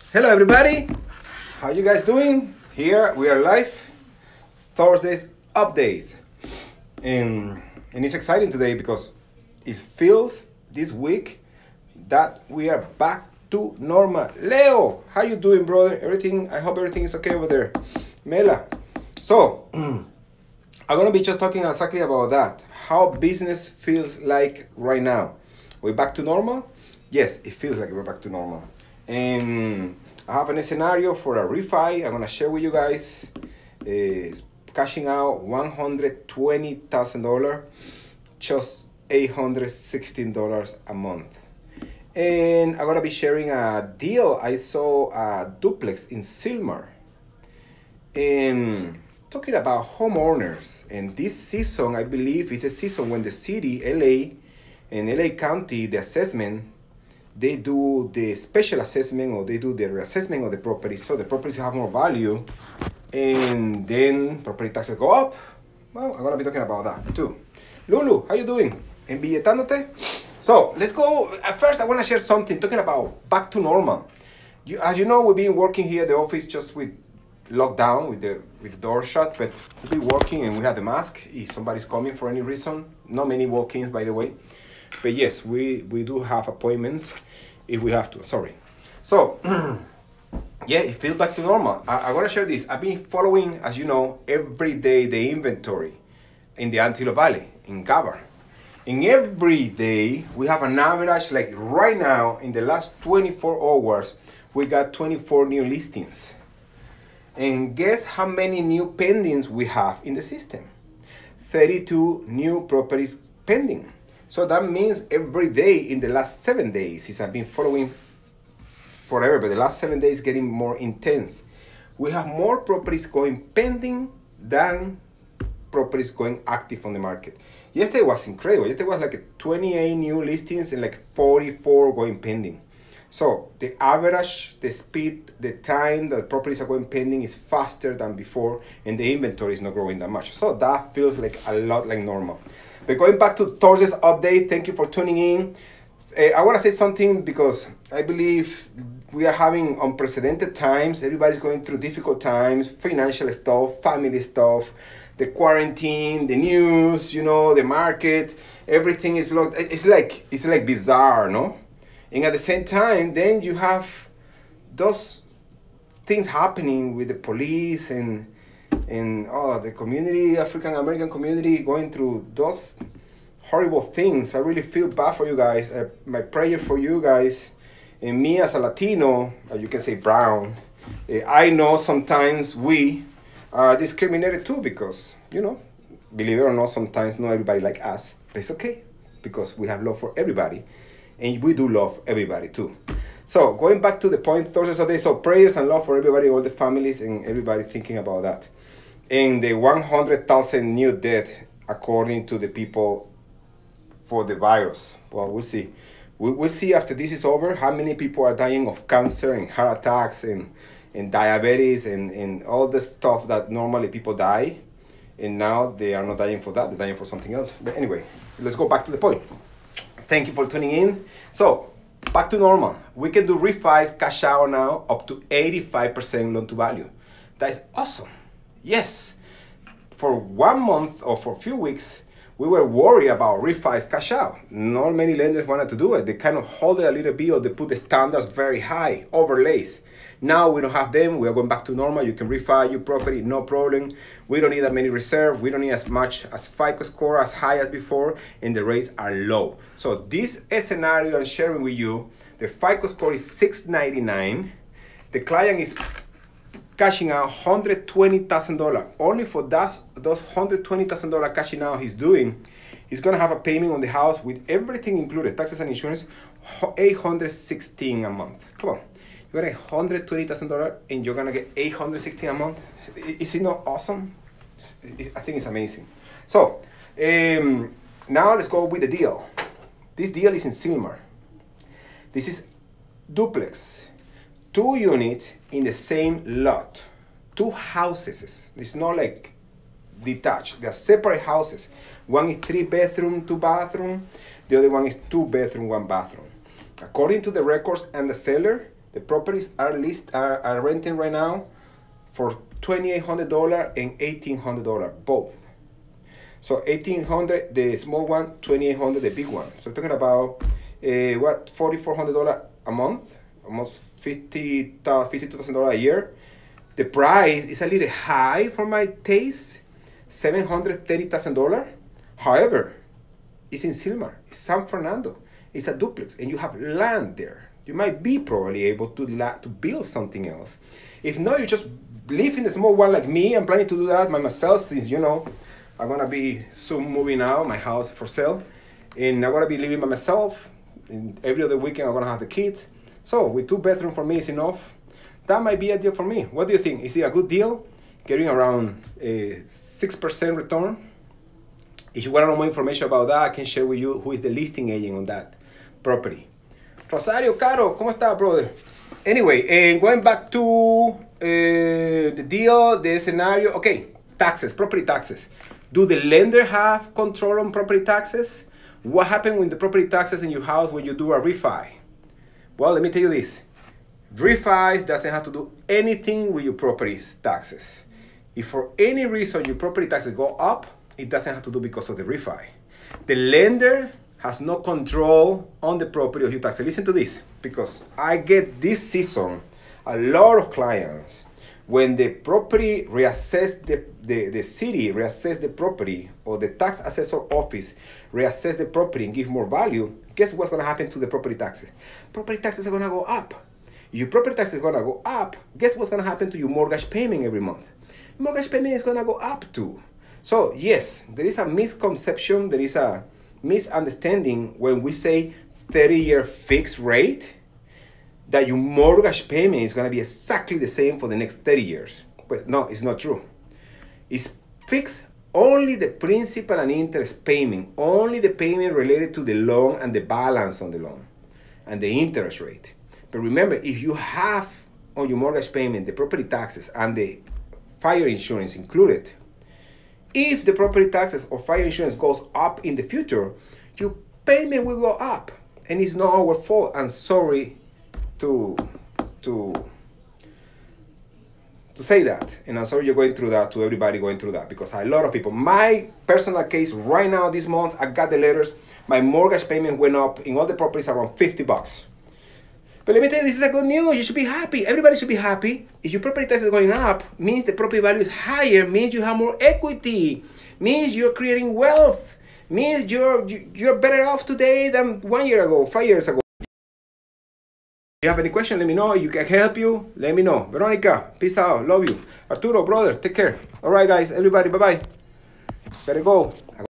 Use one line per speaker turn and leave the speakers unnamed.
Hello everybody, how you guys doing? Here we are live, Thursday's update. And it's exciting today because it feels this week that we are back to normal. Leo, how you doing, brother? I hope everything is okay over there. Mela. So, I'm gonna be just talking exactly about that. How business feels like right now. We're back to normal? Yes, it feels like we're back to normal. And I have a scenario for a refi I'm gonna share with you guys. Cashing out $120,000, just $816 a month. And I'm gonna be sharing a deal. I saw a duplex in Sylmar. And talking about homeowners, and this season, I believe, is the season when the city, LA, and LA County, the assessment, they do the special assessment or they do the reassessment of the property, so the properties have more value, and then property taxes go up. Well, I'm gonna be talking about that too. Lulu, how you doing? Embilletándote? So let's go. At first, I want to share something talking about back to normal. As you know, we've been working here at the office just with lockdown, with the door shut, but we've been working and we have the mask if somebody's coming for any reason. Not many walk-ins, by the way. But yes, we do have appointments if we have to. Sorry. So, yeah, it feels back to normal. I want to share this. I've been following, as you know, every day the inventory in the Antelope Valley, in Gabar. And every day we have an average, like right now, in the last 24 hours, we got 24 new listings. And guess how many new pendings we have in the system? 32 new properties pending. So that means every day in the last 7 days, since I've been following forever, but the last 7 days getting more intense, we have more properties going pending than properties going active on the market. Yesterday was incredible. Yesterday was like 28 new listings and like 44 going pending. So the average, the speed, the time that properties are going pending is faster than before, and the inventory is not growing that much. So that feels like a lot like normal. But going back to Thursday's update, thank you for tuning in. I want to say something because I believe we are having unprecedented times. Everybody's going through difficult times, financial stuff, family stuff, the quarantine, the news, you know, the market, everything is it's like bizarre, no? And at the same time, then you have those things happening with the police and the community, African American community, going through those horrible things. I really feel bad for you guys. My prayer for you guys, and me as a Latino, you can say brown, I know sometimes we are discriminated too because, you know, believe it or not, sometimes not everybody like us, but it's okay because we have love for everybody. And we do love everybody too. So going back to the point, Thursday, Saturday, so prayers and love for everybody, all the families and everybody thinking about that. And the 100,000 new death according to the people for the virus. Well, we'll see. We'll see after this is over how many people are dying of cancer and heart attacks and diabetes and all the stuff that normally people die. And now they are not dying for that, they're dying for something else. But anyway, let's go back to the point. Thank you for tuning in. So, back to normal. We can do refis, cash out now, up to 85% loan to value. That is awesome. Yes. For 1 month or for a few weeks, we were worried about refis, cash out. Not many lenders wanted to do it. They kind of hold it a little bit or they put the standards very high, overlays. Now we don't have them. We are going back to normal. You can refi your property, no problem. We don't need that many reserve. We don't need as much as FICO score as high as before, and the rates are low. So this scenario I'm sharing with you, the FICO score is 699. The client is cashing out $120,000. Only for those $120,000 cashing out he's doing, he's gonna have a payment on the house with everything included, taxes and insurance, $816 a month. Come on. You're gonna get $120,000 and you're gonna get $816 a month. Is it not awesome? I think it's amazing. So now let's go with the deal. This deal is in Sylmar. This is duplex, 2 units in the same lot, 2 houses. It's not like detached. They're separate houses. One is 3 bedroom, 2 bathroom. The other one is 2 bedroom, 1 bathroom. According to the records and the seller, The properties are renting right now for $2,800 and $1,800 both. So 1,800 the small one, 2,800 the big one. So talking about what, $4,400 a month, almost $52,000 a year. The price is a little high for my taste, $730,000. However, it's in Sylmar, it's San Fernando, it's a duplex, and you have land there. You might be probably able to build something else. If not, you just live in a small one like me. I'm planning to do that by myself, since you know I'm gonna be soon moving out, my house for sale, and I'm gonna be living by myself. And every other weekend I'm gonna have the kids. So with 2 bedrooms for me is enough. That might be a deal for me. What do you think? Is it a good deal? Getting around a 6% return. If you want to know more information about that, I can share with you who is the listing agent on that property. Rosario, Caro, ¿cómo está, brother? Anyway, and going back to the deal, the scenario. Okay, taxes, property taxes. Do the lender have control on property taxes? What happens with the property taxes in your house when you do a refi? Well, let me tell you this. Refis doesn't have to do anything with your property's taxes. If for any reason your property taxes go up, it doesn't have to do because of the refi. The lender has no control on the property of your taxes. Listen to this, because I get this season a lot of clients when the property reassess the city reassess the property, or the tax assessor office reassess the property and give more value. Guess what's going to happen to the property taxes? Property taxes are going to go up. Your property tax is going to go up. Guess what's going to happen to your mortgage payment every month? Your mortgage payment is going to go up too. So yes, there is a misconception, there is a misunderstanding when we say 30-year fixed rate, that your mortgage payment is going to be exactly the same for the next 30 years. But no, it's not true. It's fixed only the principal and interest payment, only the payment related to the loan and the balance on the loan and the interest rate. But remember, if you have on your mortgage payment the property taxes and the fire insurance included, if the property taxes or fire insurance goes up in the future, your payment will go up. And it's not our fault. I'm sorry to say that. And I'm sorry you're going through that, to everybody going through that, because a lot of people, my personal case right now this month, I got the letters, my mortgage payment went up in all the properties around $50. But let me tell you, this is a good news. You should be happy. Everybody should be happy. If your property tax is going up, means the property value is higher, means you have more equity, means you're creating wealth, means you're better off today than 1 year ago, 5 years ago. If you have any question, let me know. You can help you, let me know. Veronica, peace out. Love you. Arturo, brother, take care. All right, guys, everybody, bye-bye. Better go.